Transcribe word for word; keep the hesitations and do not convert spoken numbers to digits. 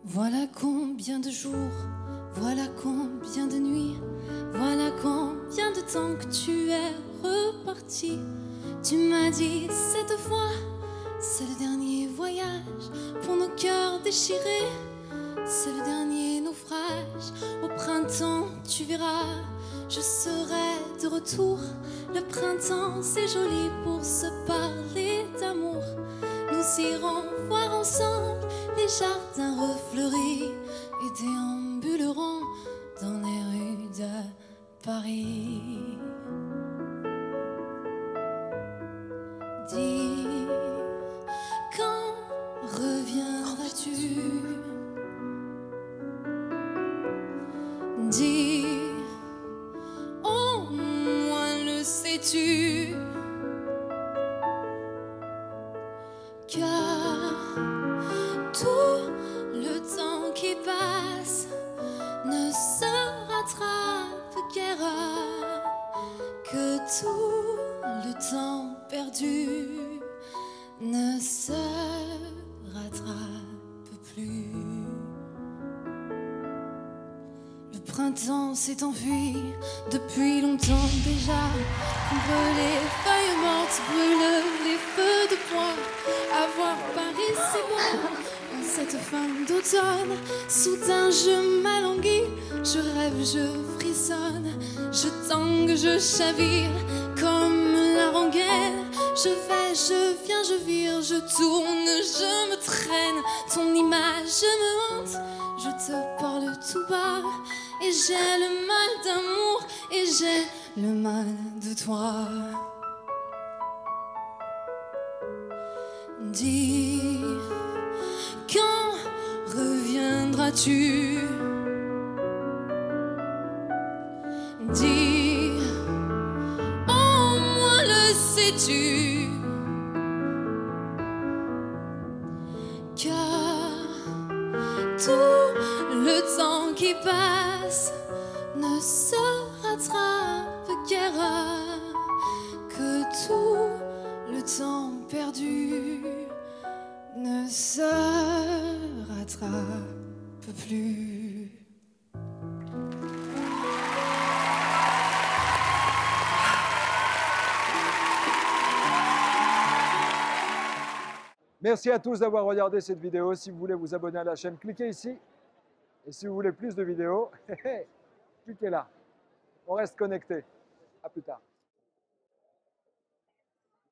Voilà combien de jours, voilà combien de nuits, voilà combien de temps que tu es reparti. Tu m'as dit cette fois, c'est le dernier voyage pour nos cœurs déchirés. C'est le dernier naufrage, au printemps tu verras, je serai de retour. Le printemps c'est joli pour se parler d'amour. Nous irons voir ensemble les jardins refleuris et déambulerons dans les rues de Paris. Dis, quand reviendras-tu? Dis, au moins le sais-tu? Car tout le temps qui passe ne se rattrape guère, que tout le temps perdu ne se rattrape plus. Le printemps s'est enfui depuis longtemps déjà. Brûle les feuilles mortes, brûle les feux de bois. À voir Paris c'est beau, en cette fin d'automne. Soudain je m'alanguis, je rêve, je frissonne. Je tangue, je chavire comme la rengaine. Je vais, je viens, je vire, je tourne, je me traîne. Ton image me hante, je te parle tout bas. Et j'ai le mal d'amour, et j'ai le mal de toi. Dis, quand reviendras-tu? Dis, au moins le sais-tu? Car tout le temps qui passe ne se rattrape guère, que tout le temps perdu ne se rattrape plus. Merci à tous d'avoir regardé cette vidéo. Si vous voulez vous abonner à la chaîne, cliquez ici. Et si vous voulez plus de vidéos, cliquez là. On reste connecté. À plus tard.